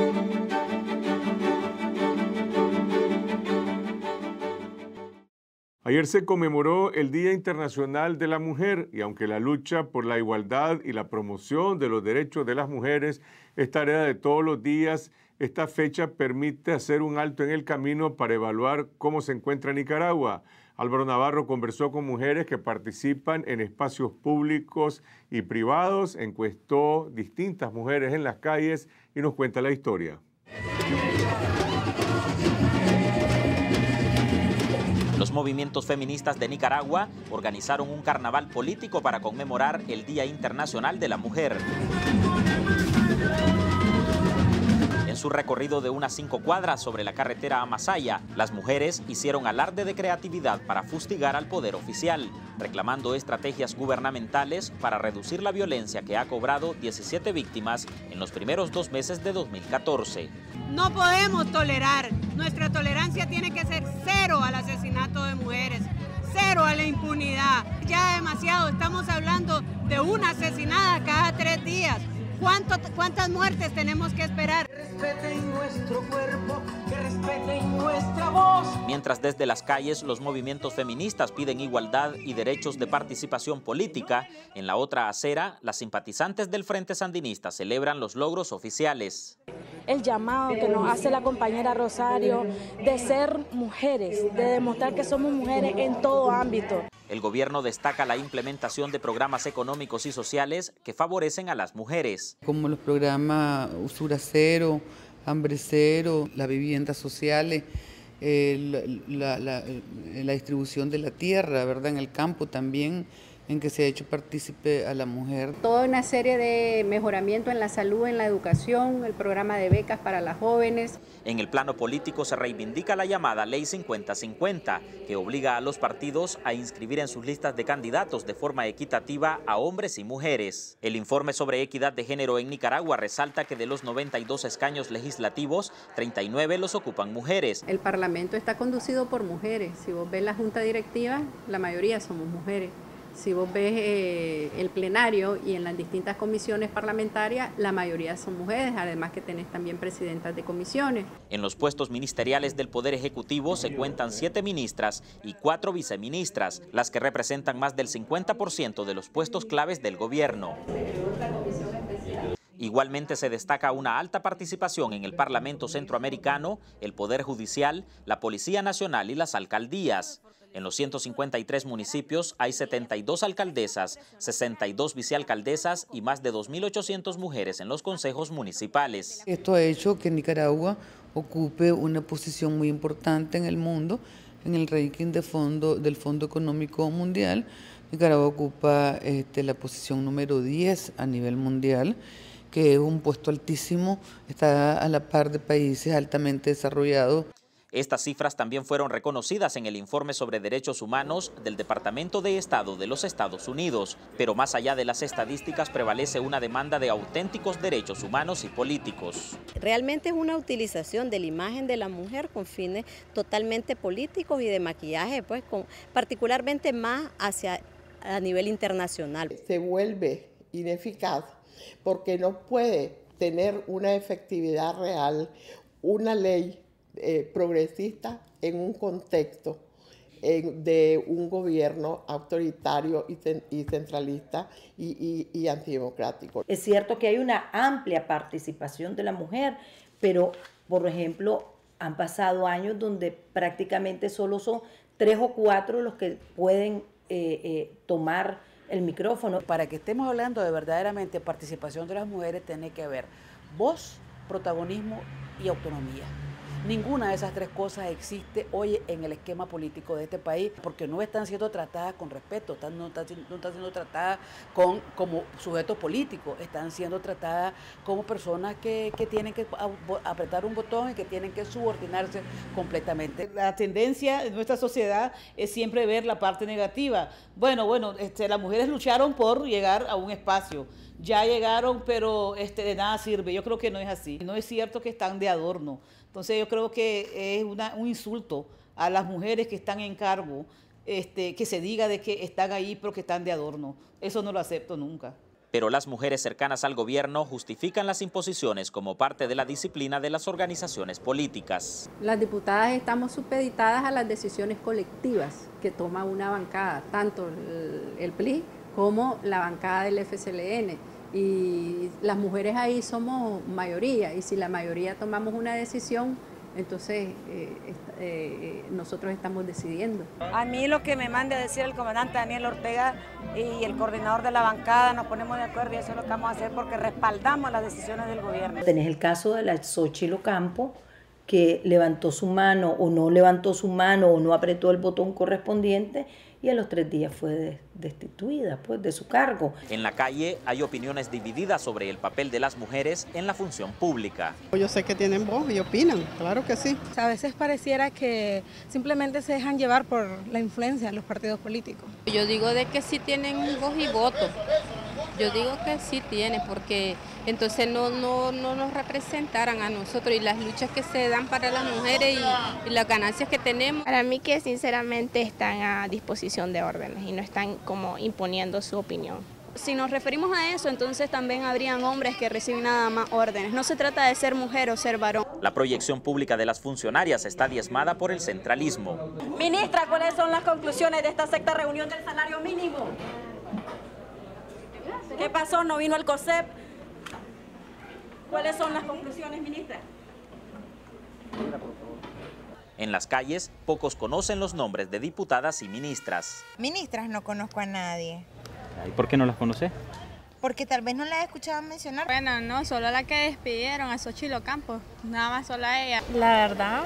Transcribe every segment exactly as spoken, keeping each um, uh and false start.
Ayer se conmemoró el Día Internacional de la Mujer y aunque la lucha por la igualdad y la promoción de los derechos de las mujeres es tarea de todos los días, esta fecha permite hacer un alto en el camino para evaluar cómo se encuentra Nicaragua. Álvaro Navarro conversó con mujeres que participan en espacios públicos y privados, encuestó distintas mujeres en las calles y nos cuenta la historia. Los movimientos feministas de Nicaragua organizaron un carnaval político para conmemorar el Día Internacional de la Mujer. En su recorrido de unas cinco cuadras sobre la carretera a Masaya, las mujeres hicieron alarde de creatividad para fustigar al poder oficial, reclamando estrategias gubernamentales para reducir la violencia que ha cobrado diecisiete víctimas en los primeros dos meses de dos mil catorce. No podemos tolerar, nuestra tolerancia tiene que ser cero al asesinato de mujeres, cero a la impunidad. Ya demasiado, estamos hablando de una asesinada cada tres días. ¿Cuánto, ¿Cuántas muertes tenemos que esperar? Que respeten nuestro cuerpo, que respeten nuestra voz. Mientras desde las calles los movimientos feministas piden igualdad y derechos de participación política, en la otra acera las simpatizantes del Frente Sandinista celebran los logros oficiales. El llamado que nos hace la compañera Rosario de ser mujeres, de demostrar que somos mujeres en todo ámbito. El gobierno destaca la implementación de programas económicos y sociales que favorecen a las mujeres. Como los programas Usura Cero, Hambre Cero, las viviendas sociales, eh, la, la, la distribución de la tierra, ¿verdad? En el campo también, en que se ha hecho partícipe a la mujer. Toda una serie de mejoramiento en la salud, en la educación, el programa de becas para las jóvenes. En el plano político se reivindica la llamada Ley cincuenta cincuenta, que obliga a los partidos a inscribir en sus listas de candidatos de forma equitativa a hombres y mujeres. El informe sobre equidad de género en Nicaragua resalta que de los noventa y dos escaños legislativos, treinta y nueve los ocupan mujeres. El Parlamento está conducido por mujeres. Si vos ves la Junta Directiva, la mayoría somos mujeres. Si vos ves eh, el plenario y en las distintas comisiones parlamentarias, la mayoría son mujeres, además que tenés también presidentas de comisiones. En los puestos ministeriales del Poder Ejecutivo se cuentan siete ministras y cuatro viceministras, las que representan más del cincuenta por ciento de los puestos claves del gobierno. Igualmente se destaca una alta participación en el Parlamento Centroamericano, el Poder Judicial, la Policía Nacional y las alcaldías. En los ciento cincuenta y tres municipios hay setenta y dos alcaldesas, sesenta y dos vicealcaldesas y más de dos mil ochocientas mujeres en los consejos municipales. Esto ha hecho que Nicaragua ocupe una posición muy importante en el mundo, en el ranking de fondo, del Fondo Económico Mundial. Nicaragua ocupa este, la posición número diez a nivel mundial, que es un puesto altísimo, está a la par de países altamente desarrollados. Estas cifras también fueron reconocidas en el informe sobre derechos humanos del Departamento de Estado de los Estados Unidos, pero más allá de las estadísticas prevalece una demanda de auténticos derechos humanos y políticos. Realmente es una utilización de la imagen de la mujer con fines totalmente políticos y de maquillaje, pues con, particularmente más hacia a nivel internacional. Se vuelve ineficaz porque no puede tener una efectividad real una ley Eh, progresista en un contexto eh, de un gobierno autoritario y, y centralista y, y, y antidemocrático. Es cierto que hay una amplia participación de la mujer, pero, por ejemplo, han pasado años donde prácticamente solo son tres o cuatro los que pueden eh, eh, tomar el micrófono. Para que estemos hablando de verdaderamente participación de las mujeres, tiene que haber voz, protagonismo y autonomía. Ninguna de esas tres cosas existe hoy en el esquema político de este país porque no están siendo tratadas con respeto, están, no, están, no están siendo tratadas con, como sujetos políticos, están siendo tratadas como personas que, que tienen que apretar un botón y que tienen que subordinarse completamente. La tendencia de nuestra sociedad es siempre ver la parte negativa. Bueno, bueno, este, las mujeres lucharon por llegar a un espacio. Ya llegaron, pero este, de nada sirve. Yo creo que no es así. No es cierto que están de adorno. Entonces yo creo que es una, un insulto a las mujeres que están en cargo, este, que se diga de que están ahí pero que están de adorno. Eso no lo acepto nunca. Pero las mujeres cercanas al gobierno justifican las imposiciones como parte de la disciplina de las organizaciones políticas. Las diputadas estamos supeditadas a las decisiones colectivas que toma una bancada, tanto el, el P L I como la bancada del F C L N. Y las mujeres ahí somos mayoría, y si la mayoría tomamos una decisión, entonces eh, eh, nosotros estamos decidiendo. A mí lo que me mande a decir el comandante Daniel Ortega y el coordinador de la bancada, nos ponemos de acuerdo y eso es lo que vamos a hacer porque respaldamos las decisiones del gobierno. Tenés el caso de la Xochitl Ocampo, que levantó su mano o no levantó su mano o no apretó el botón correspondiente y a los tres días fue destituida pues, de su cargo. En la calle hay opiniones divididas sobre el papel de las mujeres en la función pública. Yo sé que tienen voz y opinan, claro que sí. A veces pareciera que simplemente se dejan llevar por la influencia de los partidos políticos. Yo digo de que sí tienen voz y voto. Yo digo que sí tiene, porque entonces no, no, no nos representaran a nosotros y las luchas que se dan para las mujeres y, y las ganancias que tenemos. Para mí que sinceramente están a disposición de órdenes y no están como imponiendo su opinión. Si nos referimos a eso, entonces también habrían hombres que reciben nada más órdenes. No se trata de ser mujer o ser varón. La proyección pública de las funcionarias está diezmada por el centralismo. Ministra, ¿cuáles son las conclusiones de esta sexta reunión del salario mínimo? ¿Qué pasó? ¿No vino el COSEP? ¿Cuáles son las conclusiones, ministra? En las calles, pocos conocen los nombres de diputadas y ministras. Ministras no conozco a nadie. ¿Y por qué no las conoce? Porque tal vez no la he escuchado mencionar. Bueno, no, solo la que despidieron a Xochitl Ocampo, nada más solo a ella. La verdad,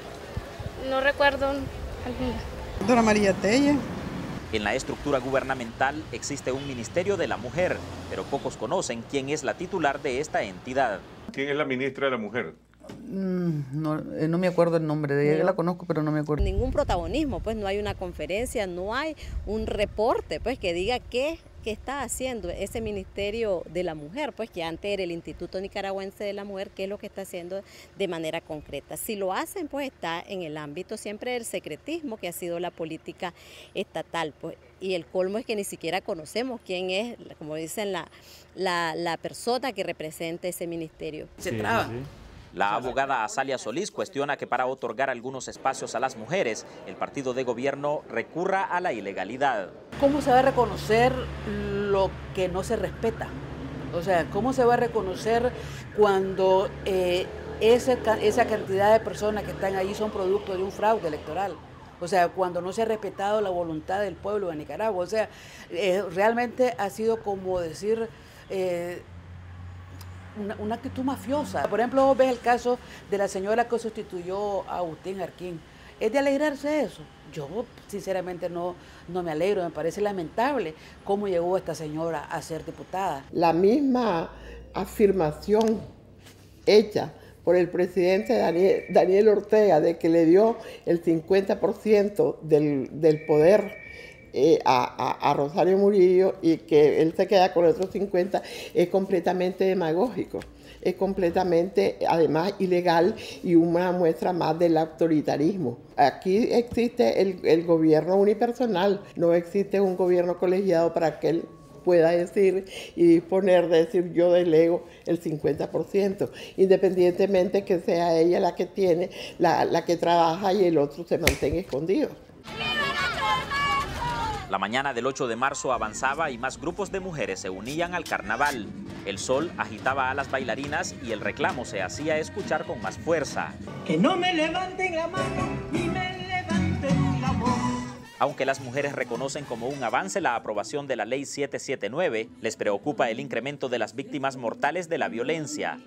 no recuerdo alguna. Dora María Telle. En la estructura gubernamental existe un Ministerio de la Mujer, pero pocos conocen quién es la titular de esta entidad. ¿Quién es la ministra de la Mujer? Mm, no, eh, no me acuerdo el nombre de ella, la conozco, pero no me acuerdo. Ningún protagonismo, pues no hay una conferencia, no hay un reporte pues que diga qué, qué está haciendo ese Ministerio de la Mujer, pues que antes era el Instituto Nicaragüense de la Mujer, qué es lo que está haciendo de manera concreta. Si lo hacen, pues está en el ámbito siempre del secretismo, que ha sido la política estatal, pues, y el colmo es que ni siquiera conocemos quién es, como dicen, la, la, la persona que representa ese ministerio. Se traba. La abogada Azalia Solís cuestiona que para otorgar algunos espacios a las mujeres, el partido de gobierno recurra a la ilegalidad. ¿Cómo se va a reconocer lo que no se respeta? O sea, ¿cómo se va a reconocer cuando eh, esa, esa cantidad de personas que están ahí son producto de un fraude electoral? O sea, cuando no se ha respetado la voluntad del pueblo de Nicaragua. O sea, eh, realmente ha sido como decir... Eh, Una, una actitud mafiosa. Por ejemplo, vos ves el caso de la señora que sustituyó a Agustín Jarquín. ¿Es de alegrarse eso? Yo sinceramente no, no me alegro, me parece lamentable cómo llegó esta señora a ser diputada. La misma afirmación hecha por el presidente Daniel, Daniel Ortega de que le dio el cincuenta por ciento del, del poder Eh, a, a, a Rosario Murillo y que él se queda con el otro cincuenta es completamente demagógico, es completamente además ilegal y una muestra más del autoritarismo. Aquí existe el, el gobierno unipersonal, no existe un gobierno colegiado para que él pueda decir y disponer de decir yo delego el cincuenta por ciento, independientemente que sea ella la que tiene, la, la que trabaja y el otro se mantenga escondido. La mañana del ocho de marzo avanzaba y más grupos de mujeres se unían al carnaval. El sol agitaba a las bailarinas y el reclamo se hacía escuchar con más fuerza. Que no me levanten la mano ni me levanten la voz. Aunque las mujeres reconocen como un avance la aprobación de la ley siete siete nueve, les preocupa el incremento de las víctimas mortales de la violencia.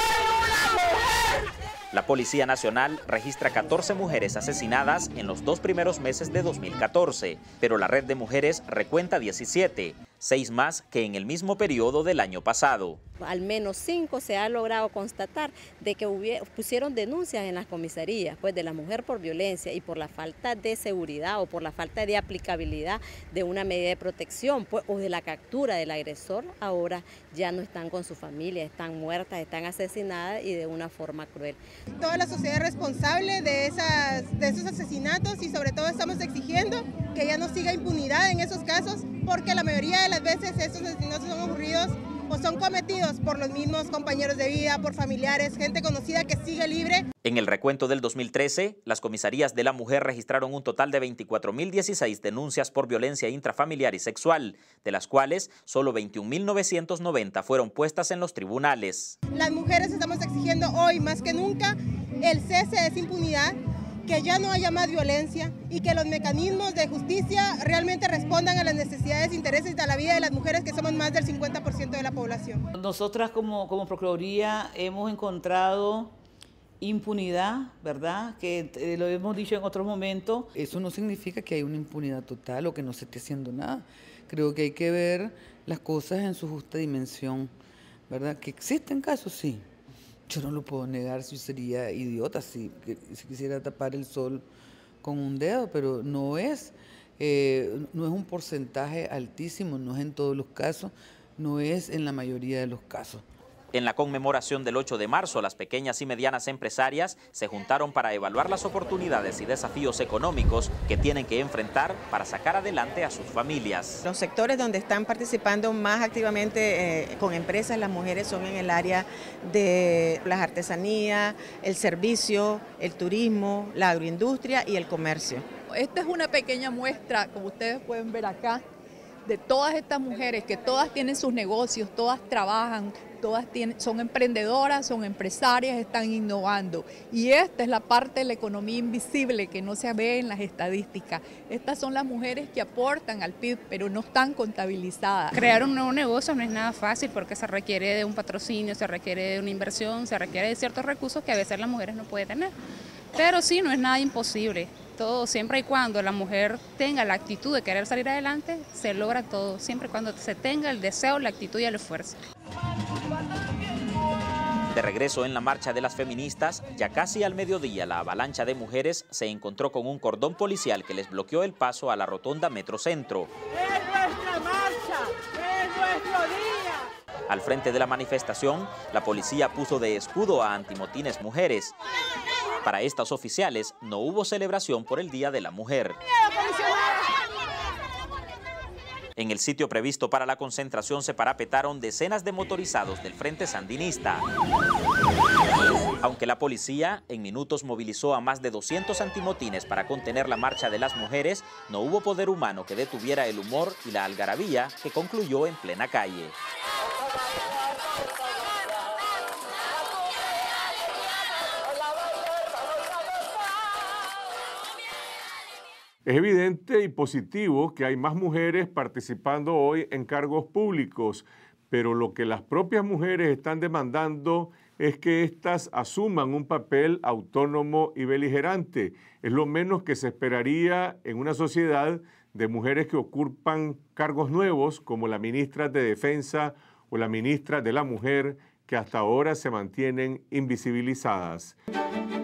La Policía Nacional registra catorce mujeres asesinadas en los dos primeros meses de dos mil catorce, pero la red de mujeres recuenta diecisiete, seis más que en el mismo periodo del año pasado. Al menos cinco se ha logrado constatar de que hubiera, pusieron denuncias en las comisarías pues, de la mujer por violencia y por la falta de seguridad o por la falta de aplicabilidad de una medida de protección pues, o de la captura del agresor. Ahora ya no están con su familia, están muertas, están asesinadas y de una forma cruel. Toda la sociedad es responsable de, esas, de esos asesinatos y sobre todo estamos exigiendo que ya no siga impunidad en esos casos, porque la mayoría de las veces estos asesinatos son ocurridos o son cometidos por los mismos compañeros de vida, por familiares, gente conocida que sigue libre. En el recuento del dos mil trece, las comisarías de la mujer registraron un total de veinticuatro mil dieciséis denuncias por violencia intrafamiliar y sexual, de las cuales solo veintiún mil novecientos noventa fueron puestas en los tribunales. Las mujeres estamos exigiendo hoy más que nunca el cese de esa impunidad, que ya no haya más violencia y que los mecanismos de justicia realmente respondan a las necesidades e intereses de la vida de las mujeres, que somos más del cincuenta por ciento de la población. Nosotras como, como Procuraduría hemos encontrado impunidad, ¿verdad? Que eh, lo hemos dicho en otros momentos. Eso no significa que hay una impunidad total o que no se esté haciendo nada. Creo que hay que ver las cosas en su justa dimensión, ¿verdad? Que existen casos, sí. Yo no lo puedo negar, si sería idiota si, si quisiera tapar el sol con un dedo, pero no es, eh, no es un porcentaje altísimo, no es en todos los casos, no es en la mayoría de los casos. En la conmemoración del ocho de marzo, las pequeñas y medianas empresarias se juntaron para evaluar las oportunidades y desafíos económicos que tienen que enfrentar para sacar adelante a sus familias. Los sectores donde están participando más activamente eh, con empresas las mujeres son en el área de las artesanías, el servicio, el turismo, la agroindustria y el comercio. Esta es una pequeña muestra, como ustedes pueden ver acá, de todas estas mujeres que todas tienen sus negocios, todas trabajan, todas tienen, son emprendedoras, son empresarias, están innovando. Y esta es la parte de la economía invisible que no se ve en las estadísticas. Estas son las mujeres que aportan al P I B, pero no están contabilizadas. Crear un nuevo negocio no es nada fácil porque se requiere de un patrocinio, se requiere de una inversión, se requiere de ciertos recursos que a veces las mujeres no pueden tener. Pero sí, no es nada imposible. Todo, siempre y cuando la mujer tenga la actitud de querer salir adelante, se logra todo, siempre y cuando se tenga el deseo, la actitud y el esfuerzo. De regreso en la marcha de las feministas, ya casi al mediodía la avalancha de mujeres se encontró con un cordón policial que les bloqueó el paso a la rotonda Metrocentro. ¡Es nuestra marcha! ¡Es nuestro día! Al frente de la manifestación, la policía puso de escudo a antimotines mujeres. Para estas oficiales no hubo celebración por el Día de la Mujer. En el sitio previsto para la concentración se parapetaron decenas de motorizados del Frente Sandinista. Aunque la policía en minutos movilizó a más de doscientos antimotines para contener la marcha de las mujeres, no hubo poder humano que detuviera el humor y la algarabía que concluyó en plena calle. Es evidente y positivo que hay más mujeres participando hoy en cargos públicos, pero lo que las propias mujeres están demandando es que éstas asuman un papel autónomo y beligerante. Es lo menos que se esperaría en una sociedad de mujeres que ocupan cargos nuevos, como la ministra de Defensa o la ministra de la Mujer, que hasta ahora se mantienen invisibilizadas.